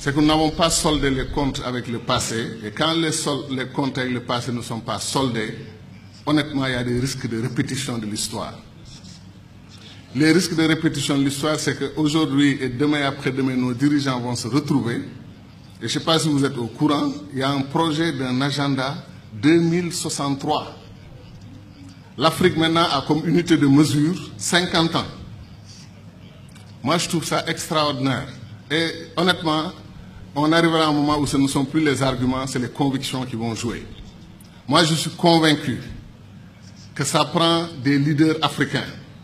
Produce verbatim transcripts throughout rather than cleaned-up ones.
c'est que nous n'avons pas soldé les comptes avec le passé. Et quand les, sol les comptes avec le passé ne sont pas soldés, honnêtement, il y a des risques de répétition de l'histoire. Les risques de répétition de l'histoire, c'est qu'aujourd'hui et demain et après-demain, nos dirigeants vont se retrouver. Et je ne sais pas si vous êtes au courant, il y a un projet d'un agenda deux mille soixante-trois. L'Afrique maintenant a comme unité de mesure cinquante ans. Moi, je trouve ça extraordinaire. Et honnêtement, on arrivera à un moment où ce ne sont plus les arguments, c'est les convictions qui vont jouer. Moi, je suis convaincu que ça prend des leaders africains,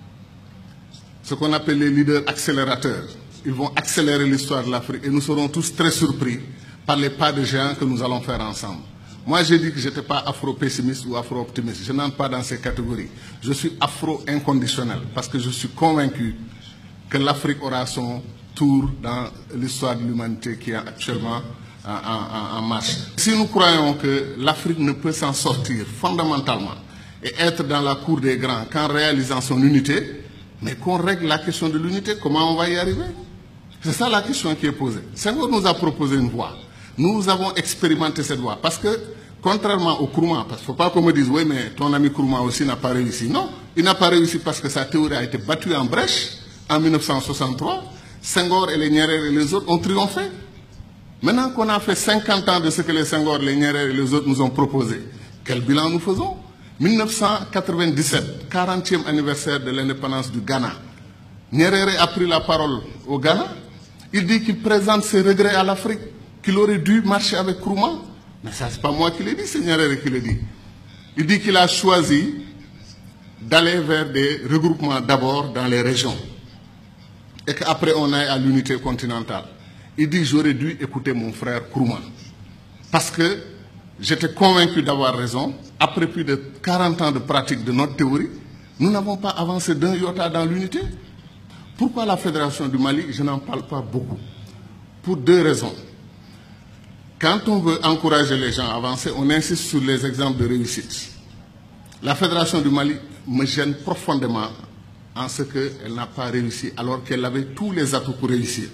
ce qu'on appelle les leaders accélérateurs. Ils vont accélérer l'histoire de l'Afrique et nous serons tous très surpris par les pas de géants que nous allons faire ensemble. Moi, j'ai dit que je n'étais pas afro-pessimiste ou afro-optimiste. Je n'entre pas dans ces catégories. Je suis afro-inconditionnel parce que je suis convaincu que l'Afrique aura son tour dans l'histoire de l'humanité qui est actuellement en, en, en marche. Si nous croyons que l'Afrique ne peut s'en sortir fondamentalement et être dans la cour des grands qu'en réalisant son unité, mais qu'on règle la question de l'unité, comment on va y arriver? C'est ça la question qui est posée. Senghor nous a proposé une voie. Nous avons expérimenté cette voie. Parce que, contrairement au Nkrumah, parce qu'il ne faut pas qu'on me dise, oui, mais ton ami Nkrumah aussi n'a pas réussi. Non, il n'a pas réussi parce que sa théorie a été battue en brèche en mille neuf cent soixante-trois. Senghor et les Nyerere et les autres ont triomphé. Maintenant qu'on a fait cinquante ans de ce que les Senghor, les Nyerere et les autres nous ont proposé, quel bilan nous faisons? mille neuf cent quatre-vingt-dix-sept, quarantième anniversaire de l'indépendance du Ghana. Nyerere a pris la parole au Ghana. Il dit qu'il présente ses regrets à l'Afrique, qu'il aurait dû marcher avec Nkrumah. Mais ça, ce n'est pas moi qui l'ai dit, c'est Nyerere qui le dit. Il dit qu'il a choisi d'aller vers des regroupements d'abord dans les régions. Et qu'après on aille à l'unité continentale. Il dit j'aurais dû écouter mon frère Nkrumah. Parce que j'étais convaincu d'avoir raison. Après plus de quarante ans de pratique de notre théorie, nous n'avons pas avancé d'un iota dans l'unité. Pourquoi la Fédération du Mali? Je n'en parle pas beaucoup. Pour deux raisons. Quand on veut encourager les gens à avancer, on insiste sur les exemples de réussite. La Fédération du Mali me gêne profondément en ce qu'elle n'a pas réussi alors qu'elle avait tous les atouts pour réussir.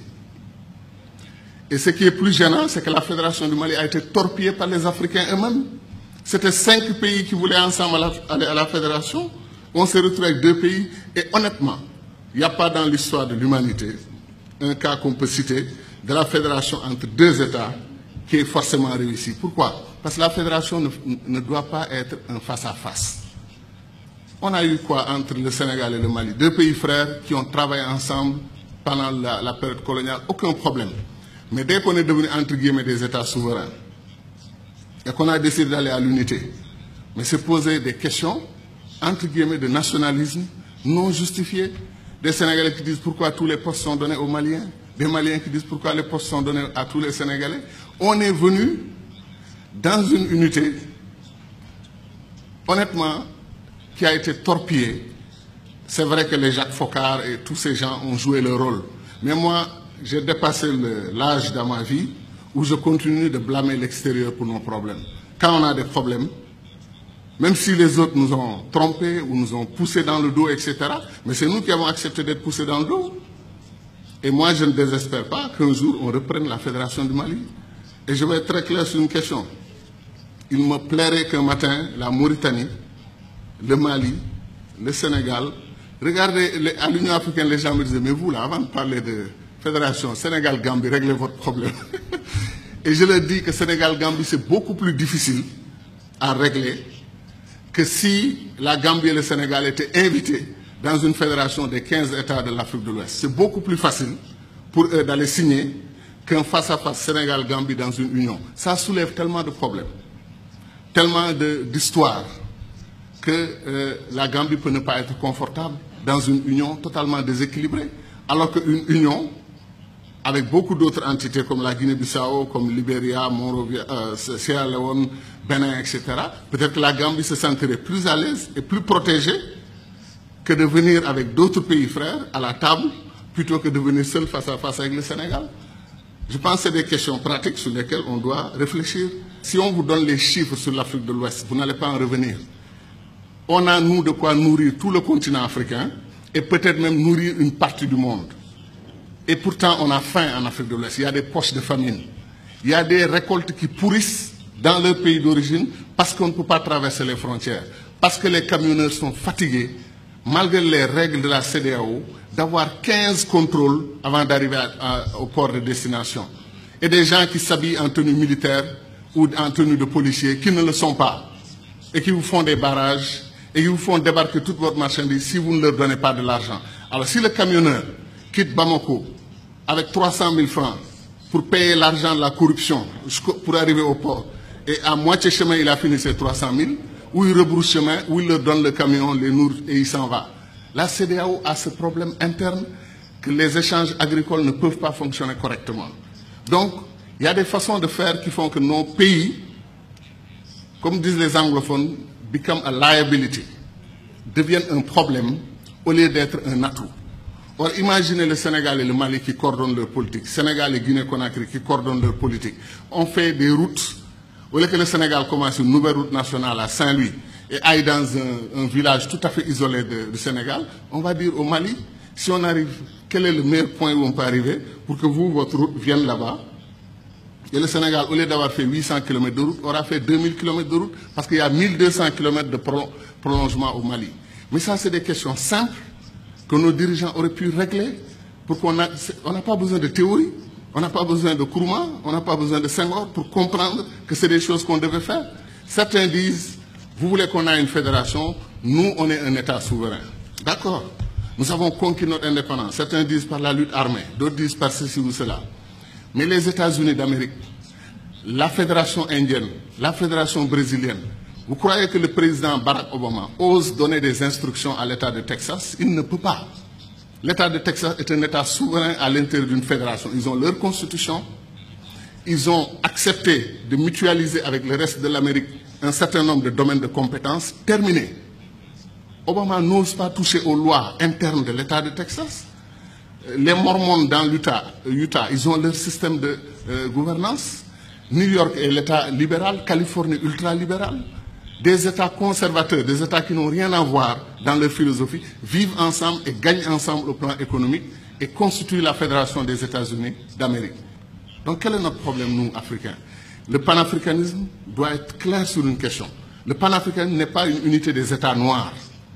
Et ce qui est plus gênant, c'est que la Fédération du Mali a été torpillée par les Africains eux-mêmes. C'était cinq pays qui voulaient ensemble aller à la Fédération. On s'est retrouvé avec deux pays. Et honnêtement, il n'y a pas dans l'histoire de l'humanité un cas qu'on peut citer de la Fédération entre deux États qui est forcément réussi. Pourquoi? Parce que la Fédération ne, ne doit pas être un face-à-face. On a eu quoi entre le Sénégal et le Mali? Deux pays frères qui ont travaillé ensemble pendant la, la période coloniale, aucun problème. Mais dès qu'on est devenu entre guillemets des États souverains et qu'on a décidé d'aller à l'unité, mais se poser des questions entre guillemets de nationalisme non justifié, des Sénégalais qui disent pourquoi tous les postes sont donnés aux Maliens, des Maliens qui disent pourquoi les postes sont donnés à tous les Sénégalais. On est venu dans une unité, honnêtement, qui a été torpillée. C'est vrai que les Jacques Foccart et tous ces gens ont joué leur rôle. Mais moi, j'ai dépassé l'âge dans ma vie où je continue de blâmer l'extérieur pour nos problèmes. Quand on a des problèmes, même si les autres nous ont trompés ou nous ont poussés dans le dos, et cetera, mais c'est nous qui avons accepté d'être poussés dans le dos. Et moi, je ne désespère pas qu'un jour, on reprenne la Fédération du Mali. Et je vais être très clair sur une question. Il me plairait qu'un matin, la Mauritanie, le Mali, le Sénégal, regardez, les, à l'Union africaine, les gens me disaient, mais vous, là, avant de parler de Fédération Sénégal-Gambie, réglez votre problème. Et je leur dis que Sénégal-Gambie, c'est beaucoup plus difficile à régler que si la Gambie et le Sénégal étaient invités dans une fédération des quinze États de l'Afrique de l'Ouest. C'est beaucoup plus facile pour eux d'aller signer qu'un face-à-face Sénégal-Gambie dans une union. Ça soulève tellement de problèmes, tellement d'histoires, que euh, la Gambie peut ne pas être confortable dans une union totalement déséquilibrée. Alors qu'une union, avec beaucoup d'autres entités comme la Guinée-Bissau, comme Libéria, Monrovia, euh, Sierra Leone, Bénin, et cetera, peut-être que la Gambie se sentirait plus à l'aise et plus protégée que de venir avec d'autres pays frères à la table, plutôt que de venir seul face à face avec le Sénégal. Je pense que c'est des questions pratiques sur lesquelles on doit réfléchir. Si on vous donne les chiffres sur l'Afrique de l'Ouest, vous n'allez pas en revenir. On a, nous, de quoi nourrir tout le continent africain et peut-être même nourrir une partie du monde. Et pourtant, on a faim en Afrique de l'Ouest. Il y a des poches de famine. Il y a des récoltes qui pourrissent dans leur pays d'origine parce qu'on ne peut pas traverser les frontières. Parce que les camionneurs sont fatigués, malgré les règles de la C E D E A O, d'avoir quinze contrôles avant d'arriver au port de destination. Et des gens qui s'habillent en tenue militaire ou en tenue de policier qui ne le sont pas. Et qui vous font des barrages et qui vous font débarquer toute votre marchandise si vous ne leur donnez pas de l'argent. Alors si le camionneur quitte Bamako avec trois cent mille francs pour payer l'argent de la corruption pour arriver au port, et à moitié chemin il a fini ses trois cent mille, ou il rebrousse chemin, ou il leur donne le camion, les nourrit et il s'en va. La C E D E A O a ce problème interne que les échanges agricoles ne peuvent pas fonctionner correctement. Donc, il y a des façons de faire qui font que nos pays, comme disent les anglophones, become a liability, deviennent un problème au lieu d'être un atout. Or, imaginez le Sénégal et le Mali qui coordonnent leur politique, Sénégal et Guinée-Conakry qui coordonnent leur politique. On fait des routes, au lieu que le Sénégal commence une nouvelle route nationale à Saint-Louis et aille dans un, un village tout à fait isolé du Sénégal, on va dire au Mali, si on arrive, quel est le meilleur point où on peut arriver pour que vous, votre route, vienne là-bas. Et le Sénégal, au lieu d'avoir fait huit cents kilomètres de route, aura fait deux mille kilomètres de route parce qu'il y a mille deux cents kilomètres de prolongement au Mali. Mais ça, c'est des questions simples que nos dirigeants auraient pu régler pour qu'on a... On n'a pas besoin de théorie, on n'a pas besoin de Nkrumah, on n'a pas besoin de Senghor pour comprendre que c'est des choses qu'on devait faire. Certains disent, vous voulez qu'on ait une fédération, nous, on est un État souverain. D'accord, nous avons conquis notre indépendance. Certains disent par la lutte armée, d'autres disent par ceci ou cela. Mais les États-Unis d'Amérique, la fédération indienne, la fédération brésilienne, vous croyez que le président Barack Obama ose donner des instructions à l'État de Texas? Il ne peut pas. L'État de Texas est un État souverain à l'intérieur d'une fédération. Ils ont leur constitution. Ils ont accepté de mutualiser avec le reste de l'Amérique un certain nombre de domaines de compétences. Terminé. Obama n'ose pas toucher aux lois internes de l'État de Texas. Les Mormons dans l'Utah, Utah, ils ont leur système de euh, gouvernance. New York est l'État libéral, Californie ultra-libéral. Des États conservateurs, des États qui n'ont rien à voir dans leur philosophie, vivent ensemble et gagnent ensemble au plan économique et constituent la Fédération des États-Unis d'Amérique. Donc quel est notre problème, nous, Africains? Le panafricanisme doit être clair sur une question. Le panafricanisme n'est pas une unité des États noirs.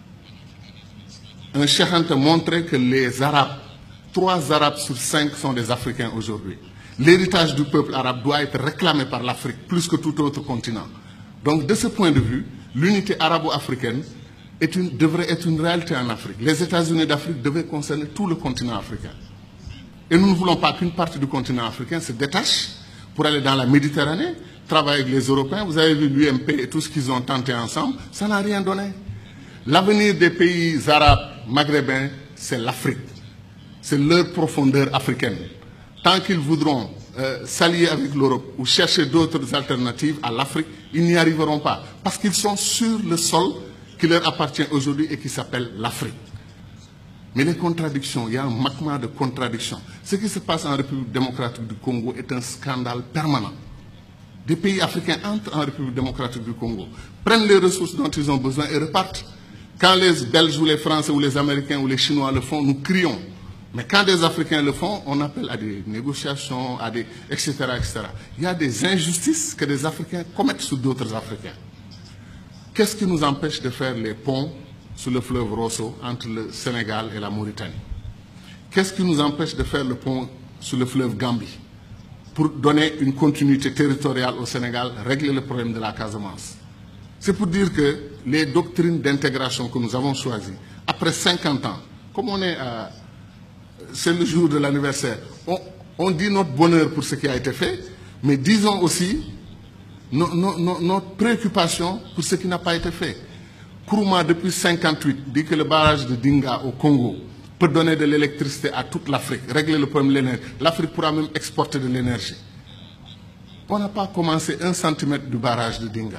Un Cheikh Anta montrait que les Arabes, trois Arabes sur cinq sont des Africains aujourd'hui. L'héritage du peuple arabe doit être réclamé par l'Afrique plus que tout autre continent. Donc, de ce point de vue, l'unité arabo-africaine devrait être une réalité en Afrique. Les États-Unis d'Afrique devaient concerner tout le continent africain. Et nous ne voulons pas qu'une partie du continent africain se détache pour aller dans la Méditerranée, travailler avec les Européens. Vous avez vu l'U M P et tout ce qu'ils ont tenté ensemble, ça n'a rien donné. L'avenir des pays arabes, maghrébins, c'est l'Afrique. C'est leur profondeur africaine. Tant qu'ils voudront euh, s'allier avec l'Europe ou chercher d'autres alternatives à l'Afrique, ils n'y arriveront pas. Parce qu'ils sont sur le sol qui leur appartient aujourd'hui et qui s'appelle l'Afrique. Mais les contradictions, il y a un magma de contradictions. Ce qui se passe en République démocratique du Congo est un scandale permanent. Des pays africains entrent en République démocratique du Congo, prennent les ressources dont ils ont besoin et repartent. Quand les Belges ou les Français ou les Américains ou les Chinois le font, nous crions. Mais quand des Africains le font, on appelle à des négociations, à des, et cetera, et cetera. Il y a des injustices que des Africains commettent sur d'autres Africains. Qu'est-ce qui nous empêche de faire les ponts sur le fleuve Rosso entre le Sénégal et la Mauritanie? Qu'est-ce qui nous empêche de faire le pont sur le fleuve Gambie pour donner une continuité territoriale au Sénégal, régler le problème de la Casamance? C'est pour dire que les doctrines d'intégration que nous avons choisies, après cinquante ans, comme on est à... c'est le jour de l'anniversaire, on, on dit notre bonheur pour ce qui a été fait, mais disons aussi no, no, no, notre préoccupation pour ce qui n'a pas été fait. Nkrumah, depuis mille neuf cent cinquante-huit, dit que le barrage de Dinga au Congo peut donner de l'électricité à toute l'Afrique, régler le problème de l'énergie. L'Afrique pourra même exporter de l'énergie. On n'a pas commencé un centimètre du barrage de Dinga.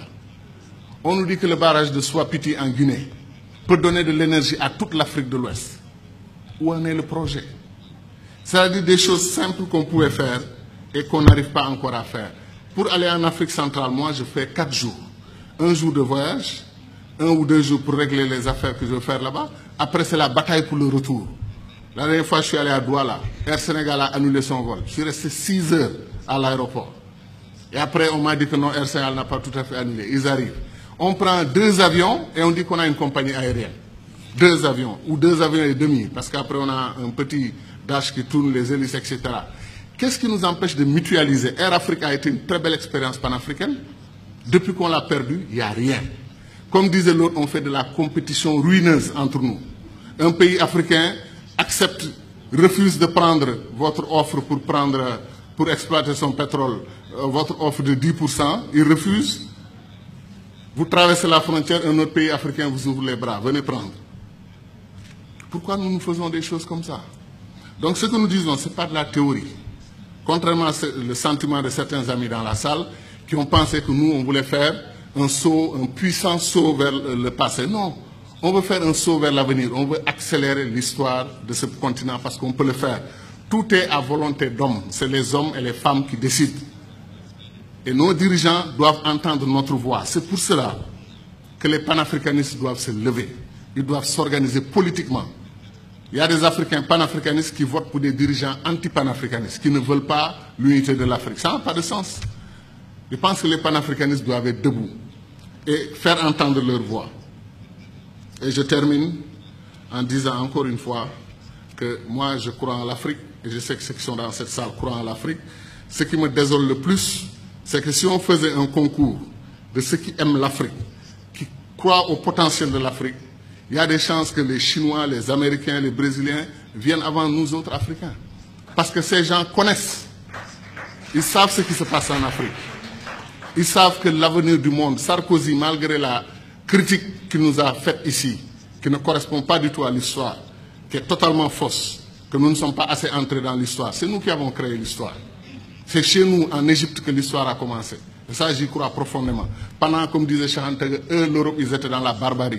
On nous dit que le barrage de Swapiti en Guinée peut donner de l'énergie à toute l'Afrique de l'Ouest. Où en est le projet? C'est-à-dire des choses simples qu'on pouvait faire et qu'on n'arrive pas encore à faire. Pour aller en Afrique centrale, moi, je fais quatre jours. Un jour de voyage, un ou deux jours pour régler les affaires que je veux faire là-bas. Après, c'est la bataille pour le retour. La dernière fois, je suis allé à Douala. Air Sénégal a annulé son vol. Je suis resté six heures à l'aéroport. Et après, on m'a dit que non, Air Sénégal n'a pas tout à fait annulé. Ils arrivent. On prend deux avions et on dit qu'on a une compagnie aérienne. Deux avions, ou deux avions et demi, parce qu'après, on a un petit dash qui tourne les hélices, et cetera. Qu'est-ce qui nous empêche de mutualiser? Air Afrique a été une très belle expérience panafricaine. Depuis qu'on l'a perdu, il n'y a rien. Comme disait l'autre, on fait de la compétition ruineuse entre nous. Un pays africain accepte, refuse de prendre votre offre pour, prendre, pour exploiter son pétrole, euh, votre offre de dix pour cent, il refuse. Vous traversez la frontière, un autre pays africain vous ouvre les bras, venez prendre. Pourquoi nous nous faisons des choses comme ça? Donc ce que nous disons, ce n'est pas de la théorie. Contrairement au sentiment de certains amis dans la salle qui ont pensé que nous, on voulait faire un saut, un puissant saut vers le passé. Non, on veut faire un saut vers l'avenir. On veut accélérer l'histoire de ce continent parce qu'on peut le faire. Tout est à volonté d'hommes. C'est les hommes et les femmes qui décident. Et nos dirigeants doivent entendre notre voix. C'est pour cela que les panafricanistes doivent se lever. Ils doivent s'organiser politiquement. Il y a des Africains panafricanistes qui votent pour des dirigeants anti-panafricanistes, qui ne veulent pas l'unité de l'Afrique. Ça n'a pas de sens. Je pense que les panafricanistes doivent être debout et faire entendre leur voix. Et je termine en disant encore une fois que moi, je crois en l'Afrique, et je sais que ceux qui sont dans cette salle croient en l'Afrique. Ce qui me désole le plus, c'est que si on faisait un concours de ceux qui aiment l'Afrique, qui croient au potentiel de l'Afrique, il y a des chances que les Chinois, les Américains, les Brésiliens viennent avant nous autres Africains. Parce que ces gens connaissent. Ils savent ce qui se passe en Afrique. Ils savent que l'avenir du monde, Sarkozy, malgré la critique qu'il nous a faite ici, qui ne correspond pas du tout à l'histoire, qui est totalement fausse, que nous ne sommes pas assez entrés dans l'histoire, c'est nous qui avons créé l'histoire. C'est chez nous, en Égypte, que l'histoire a commencé. Et ça, j'y crois profondément. Pendant, comme disait Chahanteg, eux, l'Europe, ils étaient dans la barbarie.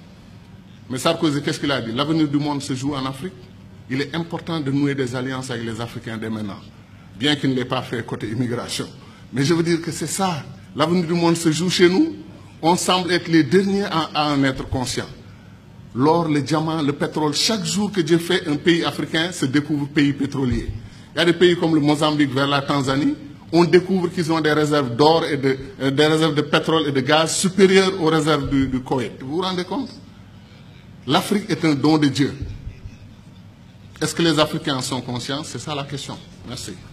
Mais Sarkozy, qu'est-ce qu'il a dit? L'avenir du monde se joue en Afrique. Il est important de nouer des alliances avec les Africains dès maintenant, bien qu'il ne l'ait pas fait côté immigration. Mais je veux dire que c'est ça. L'avenir du monde se joue chez nous. On semble être les derniers à, à en être conscients. L'or, le diamant, le pétrole, chaque jour que Dieu fait, un pays africain se découvre pays pétrolier. Il y a des pays comme le Mozambique vers la Tanzanie, on découvre qu'ils ont des réserves d'or et de, euh, des réserves de pétrole et de gaz supérieures aux réserves du, du Koweït. Vous vous rendez compte? L'Afrique est un don de Dieu. Est-ce que les Africains en sont conscients? C'est ça la question. Merci.